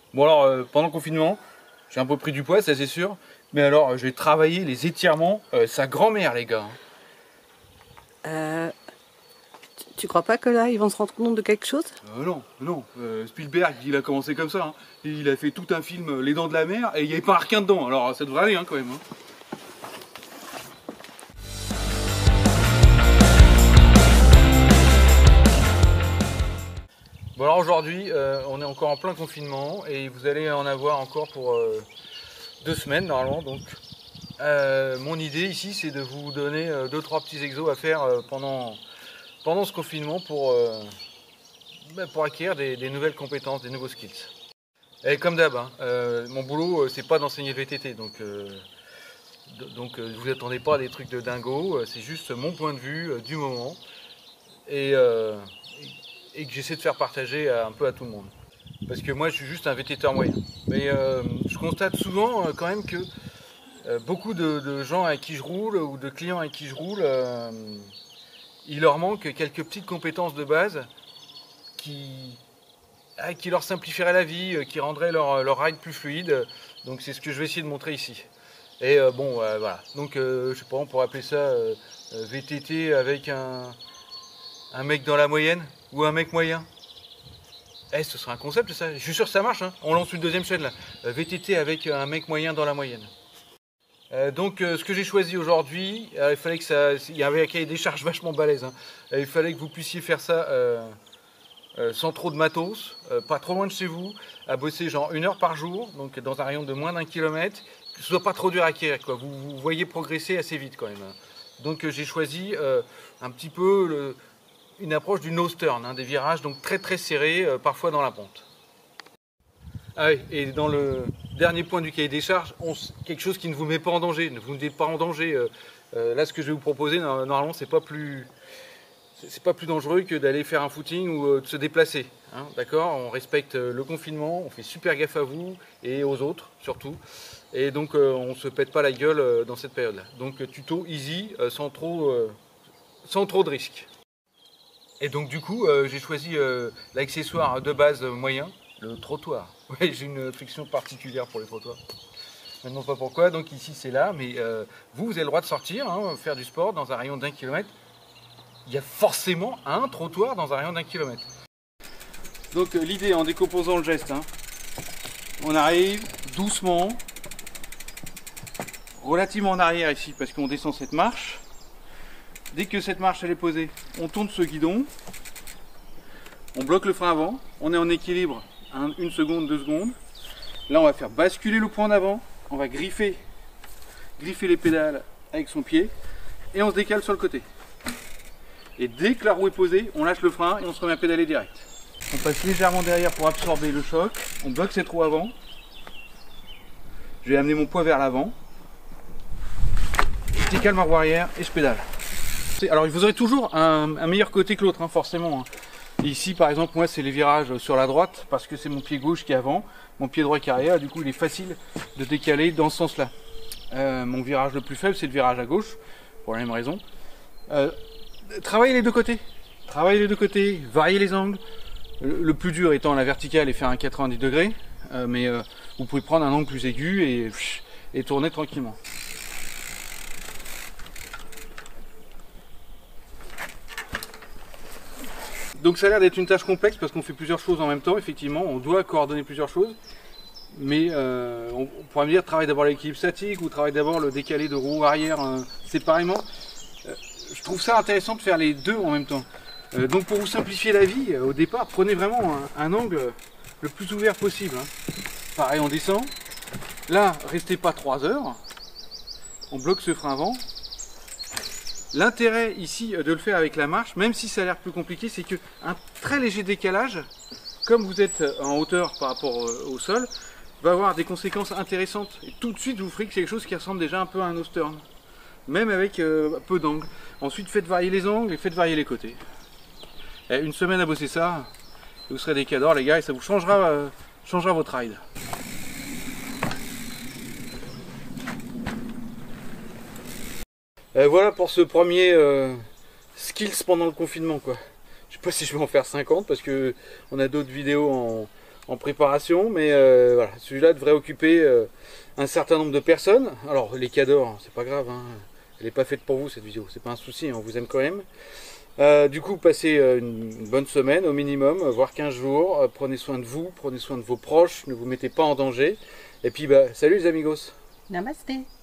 Bon alors, pendant le confinement, j'ai un peu pris du poids, ça c'est sûr. Mais alors, j'ai travaillé les étirements, sa grand-mère les gars. Tu crois pas que là, ils vont se rendre compte de quelque chose? Non. Spielberg, il a commencé comme ça. Hein. Il a fait tout un film, Les Dents de la Mer, et il n'y avait pas un requin dedans. Alors ça devrait aller hein, quand même. Hein. Bon alors aujourd'hui, on est encore en plein confinement et vous allez en avoir encore pour 2 semaines normalement. Donc, mon idée ici, c'est de vous donner 2-3 petits exos à faire pendant ce confinement pour acquérir des nouvelles compétences, des nouveaux skills. Et comme d'hab, hein, mon boulot, c'est pas d'enseigner VTT, donc vous attendez pas à des trucs de dingo. C'est juste mon point de vue du moment et que j'essaie de faire partager un peu à tout le monde. Parce que moi je suis juste un VTTeur moyen. Mais je constate souvent quand même que beaucoup de gens avec qui je roule ou de clients avec qui je roule, il leur manque quelques petites compétences de base qui leur simplifieraient la vie, qui rendraient leur ride plus fluide. Donc c'est ce que je vais essayer de montrer ici. Et voilà. Donc je sais pas, on pourrait appeler ça VTT avec un mec dans la moyenne ou un mec moyen. Ce serait un concept ça. Je suis sûr que ça marche. Hein. On lance une deuxième chaîne là. VTT avec un mec moyen dans la moyenne. Ce que j'ai choisi aujourd'hui, il fallait il y avait un cahier des charges vachement balèze. Hein. Il fallait que vous puissiez faire ça sans trop de matos, pas trop loin de chez vous, à bosser genre 1 heure par jour, donc dans un rayon de moins d'1 kilomètre, que ce soit pas trop dur à acquérir, quoi. Vous voyez progresser assez vite quand même. Hein. Donc j'ai choisi un petit peu une approche du nose turn, hein, des virages donc très très serrés, parfois dans la pente. Ah oui, et dans le dernier point du cahier des charges, quelque chose qui ne vous met pas en danger, ne vous mettez pas en danger. Là, ce que je vais vous proposer, normalement, c'est pas plus dangereux que d'aller faire un footing ou de se déplacer. Hein, d'accord ? On respecte le confinement, on fait super gaffe à vous et aux autres surtout. Et donc on ne se pète pas la gueule dans cette période-là. Donc tuto easy, sans trop de risques. Et donc du coup, j'ai choisi l'accessoire de base moyen, le trottoir. Ouais, j'ai une affection particulière pour les trottoirs. Maintenant pas pourquoi, donc ici c'est là, mais vous avez le droit de sortir, hein, faire du sport dans un rayon d'1 kilomètre. Il y a forcément un trottoir dans un rayon d'1 kilomètre. Donc l'idée en décomposant le geste, hein, on arrive doucement, relativement en arrière ici parce qu'on descend cette marche. Dès que cette marche elle est posée, on tourne ce guidon, on bloque le frein avant, on est en équilibre 1 seconde, 2 secondes. Là on va faire basculer le point d'avant, on va griffer les pédales avec son pied et on se décale sur le côté. Et dès que la roue est posée, on lâche le frein et on se remet à pédaler direct. On passe légèrement derrière pour absorber le choc. On bloque cette roue avant. Je vais amener mon poids vers l'avant. Je décale ma roue arrière et je pédale. Alors vous aurez toujours un meilleur côté que l'autre, hein, forcément. Hein. Ici par exemple, moi c'est les virages sur la droite parce que c'est mon pied gauche qui est avant, mon pied droit qui est arrière. Du coup il est facile de décaler dans ce sens-là. Mon virage le plus faible c'est le virage à gauche, pour la même raison. Travaillez les deux côtés, variez les angles. Le plus dur étant la verticale et faire un 90 degrés, mais vous pouvez prendre un angle plus aigu et tourner tranquillement. Donc ça a l'air d'être une tâche complexe parce qu'on fait plusieurs choses en même temps, effectivement, on doit coordonner plusieurs choses. Mais on pourrait me dire travaille d'abord l'équilibre statique ou travaille d'abord le décalé de roue arrière séparément. Je trouve ça intéressant de faire les deux en même temps. Donc pour vous simplifier la vie, au départ, prenez vraiment un angle le plus ouvert possible. Hein. Pareil, on descend. Là, restez pas 3 heures. On bloque ce frein avant. L'intérêt ici de le faire avec la marche, même si ça a l'air plus compliqué, c'est qu'un très léger décalage, comme vous êtes en hauteur par rapport au sol, va avoir des conséquences intéressantes. Et tout de suite, vous ferez quelque chose qui ressemble déjà un peu à un nose turn. Même avec peu d'angles. Ensuite, faites varier les angles et faites varier les côtés. Et 1 semaine à bosser ça, vous serez des cadors les gars et ça vous changera votre ride. Voilà pour ce premier skills pendant le confinement quoi. Je sais pas si je vais en faire 50 parce que on a d'autres vidéos en préparation, mais voilà, celui-là devrait occuper un certain nombre de personnes. Alors les cadors, c'est pas grave, hein. Elle n'est pas faite pour vous cette vidéo, c'est pas un souci, on vous aime quand même. Du coup, passez une bonne semaine au minimum, voire 15 jours. Prenez soin de vous, prenez soin de vos proches, ne vous mettez pas en danger. Et puis, salut les amigos. Namasté.